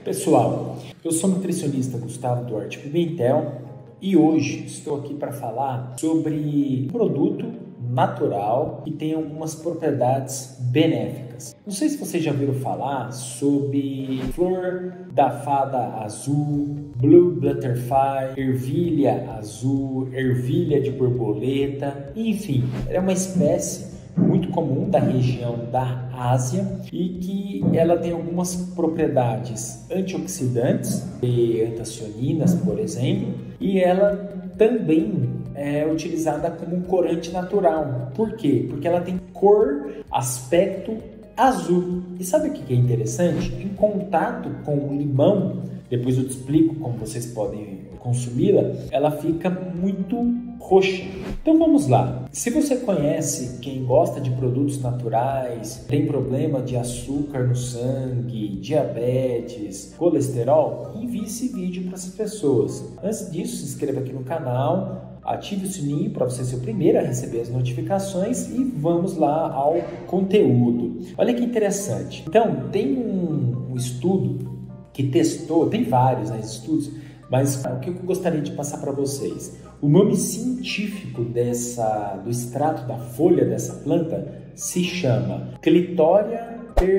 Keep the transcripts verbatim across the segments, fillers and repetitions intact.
Pessoal, eu sou o nutricionista Gustavo Duarte Pimentel e hoje estou aqui para falar sobre um produto natural que tem algumas propriedades benéficas. Não sei se vocês já ouviram falar sobre flor da fada azul, blue butterfly, ervilha azul, ervilha de borboleta, enfim, é uma espécie muito comum da região da Ásia e que ela tem algumas propriedades antioxidantes e antocianinas, por exemplo, e ela também é utilizada como um corante natural. Por quê? Porque ela tem cor, aspecto azul. E sabe o que é interessante? Em contato com o limão, depois eu te explico como vocês podem consumi-la, ela fica muito roxa. Então vamos lá. Se você conhece quem gosta de produtos naturais, tem problema de açúcar no sangue, diabetes, colesterol, envie esse vídeo para essas pessoas. Antes disso, se inscreva aqui no canal, ative o sininho para você ser o primeiro a receber as notificações e vamos lá ao conteúdo. Olha que interessante. Então, tem um, um estudo que testou, tem vários né, estudos, mas o que eu gostaria de passar para vocês? O nome científico dessa, do extrato da folha dessa planta se chama Clitoria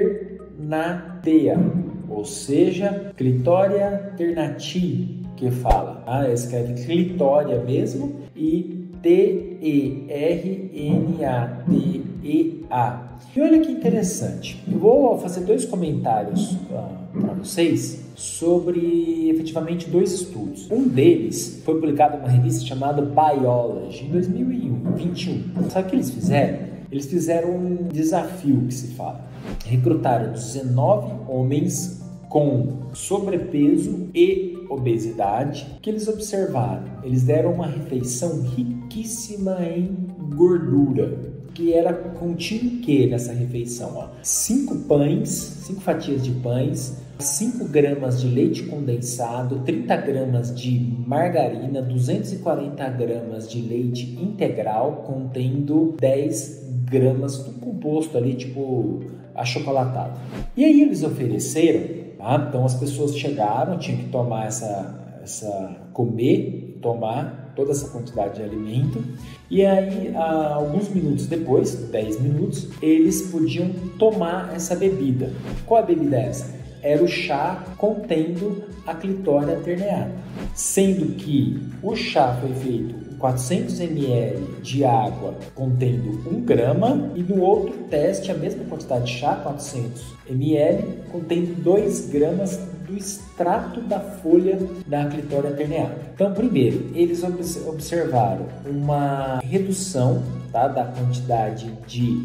ternatea, ou seja, Clitoria ternati, que fala, ah, escreve Clitoria mesmo e T E R N A T E A. E olha que interessante, eu vou fazer dois comentários uh, para vocês sobre efetivamente dois estudos. Um deles foi publicado em uma revista chamada Biology em dois mil e vinte e um. Sabe o que eles fizeram? Eles fizeram um desafio que se fala. Recrutaram dezenove homens com sobrepeso e obesidade que eles observaram. Eles deram uma refeição riquíssima em gordura, que era contido o que nessa refeição? Ó? Cinco pães, cinco fatias de pães, cinco gramas de leite condensado, trinta gramas de margarina, duzentos e quarenta gramas de leite integral, contendo dez gramas do composto ali, tipo achocolatado. E aí eles ofereceram, tá? Então as pessoas chegaram, tinham que tomar essa, essa comer, tomar toda essa quantidade de alimento, e aí alguns minutos depois, dez minutos, eles podiam tomar essa bebida. Qual a bebida é essa? Era o chá contendo a Clitoria terneata, sendo que o chá foi feito com quatrocentos mililitros de água contendo um grama e no outro teste a mesma quantidade de chá, quatrocentos mililitros, contendo dois gramas do extrato da folha da Clitoria terneata. Então, primeiro, eles observaram uma redução, tá, da quantidade de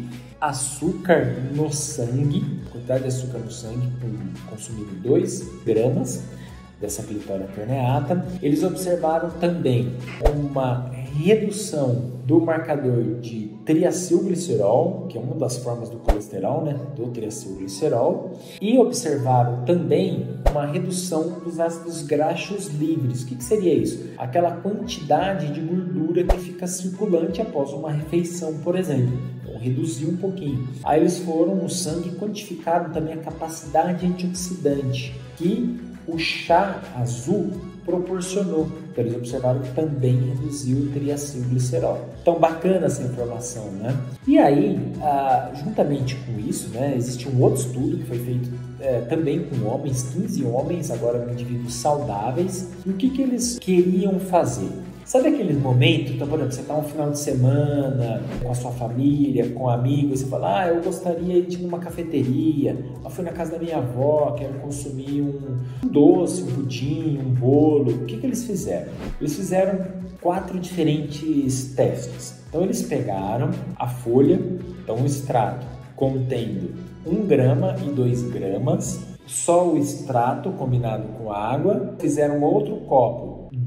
açúcar no sangue, quantidade de açúcar no sangue, consumindo dois gramas dessa Clitoria terneata. Eles observaram também uma redução do marcador de triacilglicerol, que é uma das formas do colesterol, né, do triacilglicerol, e observaram também uma redução dos ácidos graxos livres. O que, que seria isso? Aquela quantidade de gordura que fica circulante após uma refeição, por exemplo. Então, reduziu um pouquinho. Aí eles foram no sangue e quantificaram também a capacidade antioxidante que o chá azul proporcionou. Então eles observaram que também reduziu o triacilglicerol. Então bacana essa informação, né? E aí, ah, juntamente com isso, né, existe um outro estudo que foi feito é, também com homens, quinze homens, agora com indivíduos saudáveis. E o que, que eles queriam fazer? Sabe aquele momento, então, por exemplo, você está um final de semana com a sua família, com amigos, você fala, ah, eu gostaria de ir numa cafeteria, eu fui na casa da minha avó, quero consumir um doce, um pudim, um bolo. O que, que eles fizeram? Eles fizeram quatro diferentes testes. Então, eles pegaram a folha, então o extrato contendo um grama e dois gramas, só o extrato combinado com água, fizeram outro copo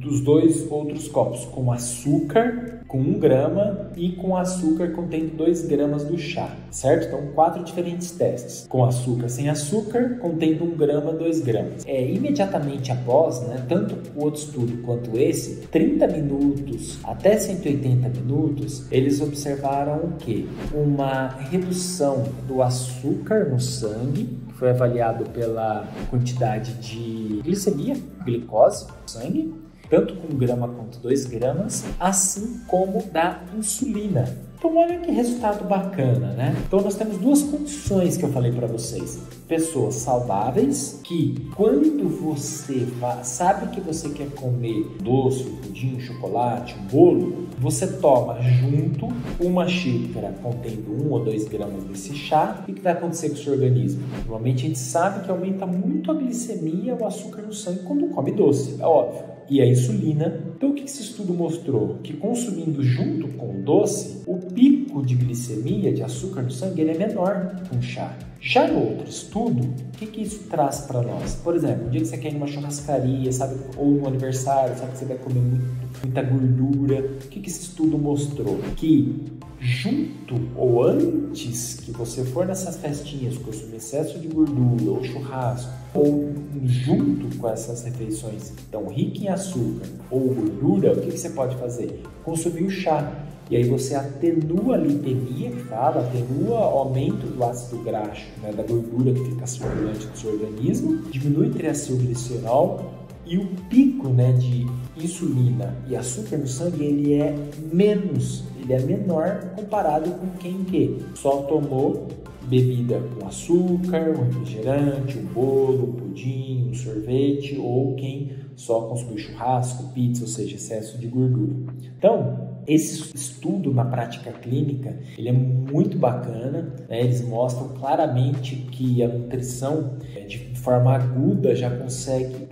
dos dois outros copos, com açúcar com um grama e com açúcar contendo dois gramas do chá, certo? Então, quatro diferentes testes, com açúcar, sem açúcar, contendo um grama, dois gramas. É, imediatamente após, né, tanto o outro estudo quanto esse, trinta minutos até cento e oitenta minutos, eles observaram o quê? Uma redução do açúcar no sangue, que foi avaliado pela quantidade de glicemia, glicose no sangue, tanto com um grama quanto dois gramas, assim como da insulina. Então, olha que resultado bacana, né? Então, nós temos duas condições que eu falei para vocês. Pessoas saudáveis que, quando você sabe que você quer comer doce, um pudim, um chocolate, um bolo, você toma junto uma xícara contendo um ou dois gramas desse chá. O que vai acontecer com o seu organismo? Normalmente, a gente sabe que aumenta muito a glicemia, o açúcar no sangue quando come doce, é óbvio. E a insulina. Então, o que esse estudo mostrou? Que consumindo junto com o doce, o pico de glicemia, de açúcar no sangue, ele é menor com o chá. Já no outro estudo, o que, que isso traz para nós? Por exemplo, um dia que você quer ir numa churrascaria, sabe, ou um aniversário, sabe que você vai comer muito, muita gordura, o que, que esse estudo mostrou? Que junto ou antes que você for nessas festinhas consumir excesso de gordura ou churrasco, ou junto com essas refeições tão ricas em açúcar ou gordura, o que, que você pode fazer? Consumir o chá. E aí você atenua a lipemia, que fala, atenua o aumento do ácido graxo, né, da gordura que fica circulante no seu organismo, diminui o triacilglicerol e o pico, né, de insulina e açúcar no sangue, ele é menos, ele é menor comparado com quem que só tomou bebida com açúcar, um refrigerante, um bolo, um pudim, um sorvete, ou quem só consumiu churrasco, pizza, ou seja, excesso de gordura. Então, esse estudo na prática clínica, ele é muito bacana, né? Eles mostram claramente que a nutrição, de forma aguda, já consegue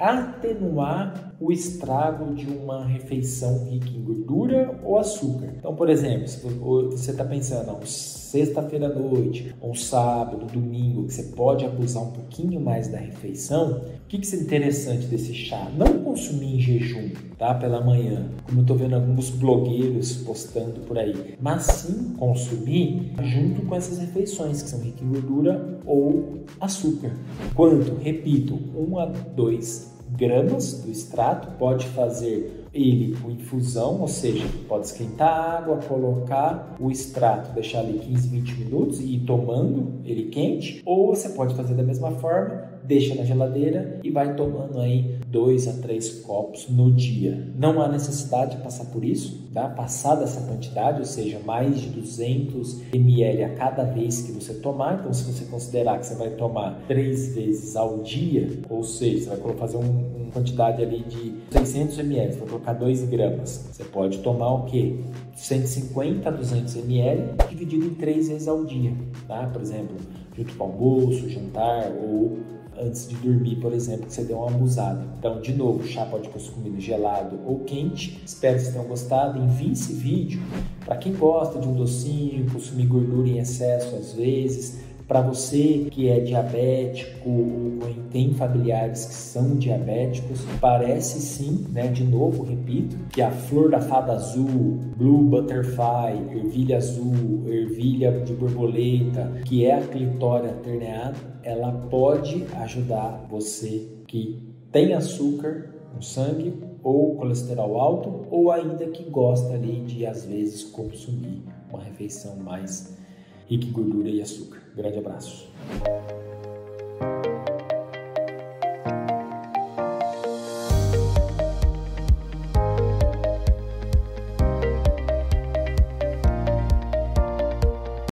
atenuar o estrago de uma refeição rica em gordura ou açúcar. Então, por exemplo, se você está pensando, não, sexta-feira à noite, ou sábado, domingo, que você pode abusar um pouquinho mais da refeição, o que, que é interessante desse chá? Não consumir em jejum, tá? Pela manhã, como eu estou vendo alguns blogueiros postando por aí, mas sim consumir junto com essas refeições, que são ricas em gordura ou açúcar. Quanto? Repito, um a dois gramas do extrato, pode fazer ele com infusão, ou seja, pode esquentar a água, colocar o extrato, deixar ali quinze, vinte minutos e ir tomando ele quente, ou você pode fazer da mesma forma, deixa na geladeira e vai tomando aí dois a três copos no dia. Não há necessidade de passar por isso, tá? Passar dessa quantidade, ou seja, mais de duzentos mililitros a cada vez que você tomar. Então, se você considerar que você vai tomar três vezes ao dia, ou seja, você vai fazer um, uma quantidade ali de seiscentos mililitros, vai colocar dois gramas. Você pode tomar o quê? cento e cinquenta a duzentos mililitros dividido em três vezes ao dia, tá? Por exemplo, junto com o almoço, jantar ou antes de dormir, por exemplo, que você deu uma abusada. Então, de novo, o chá pode consumir gelado ou quente. Espero que vocês tenham gostado. Envie esse vídeo para quem gosta de um docinho, consumir gordura em excesso às vezes. Para você que é diabético ou tem familiares que são diabéticos, parece sim, né? De novo, repito, que a flor da fada azul, Blue Butterfly, ervilha azul, ervilha de borboleta, que é a clitória terneada, ela pode ajudar você que tem açúcar no sangue ou colesterol alto, ou ainda que gosta ali de, às vezes, consumir uma refeição mais rica em gordura e açúcar. Grande abraço.